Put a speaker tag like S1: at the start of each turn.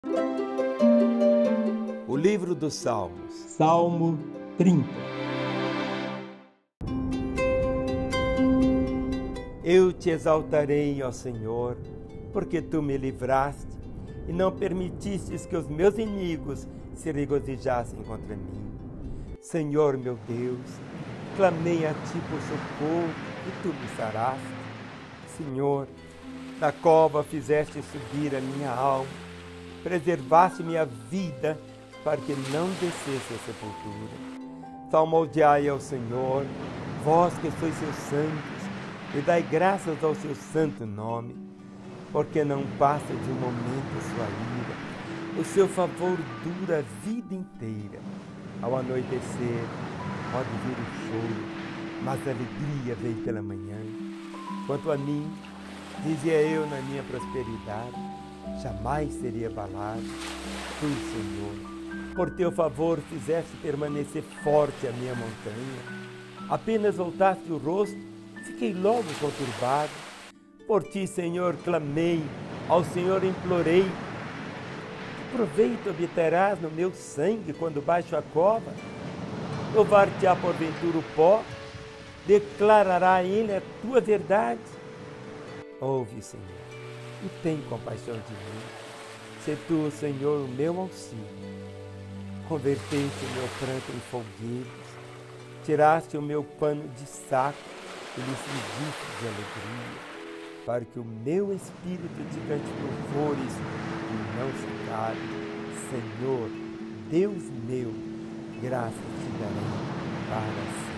S1: O livro dos Salmos.
S2: Salmo 30.
S1: Eu te exaltarei, ó Senhor, porque tu me livraste e não permitistes que os meus inimigos se regozijassem contra mim. Senhor meu Deus, clamei a ti por socorro e tu me saraste. Senhor, na cova fizeste subir a minha alma, preservaste minha vida para que não descesse a sepultura. Salmodiai ao Senhor, vós que sois seus santos, e dai graças ao seu santo nome, porque não passa de um momento a sua ira. O seu favor dura a vida inteira. Ao anoitecer pode vir o choro, mas a alegria vem pela manhã. Quanto a mim, dizia eu na minha prosperidade, jamais seria abalado. Tu, Senhor, por teu favor fizeste permanecer forte a minha montanha. Apenas voltaste o rosto, fiquei logo conturbado. Por ti, Senhor, clamei, ao Senhor implorei. Que proveito obterás no meu sangue quando baixo a cova? Louvar-te-á porventura o pó? Declarará a ele a tua verdade? Ouve, Senhor, e tem compaixão de mim. Se tu, Senhor, o meu auxílio. Converteste o meu pranto em folguedos, tiraste o meu pano de saco e me cingiste de alegria, para que o meu espírito te cante louvores e não se cale. Senhor, Deus meu, graças te darei para sempre.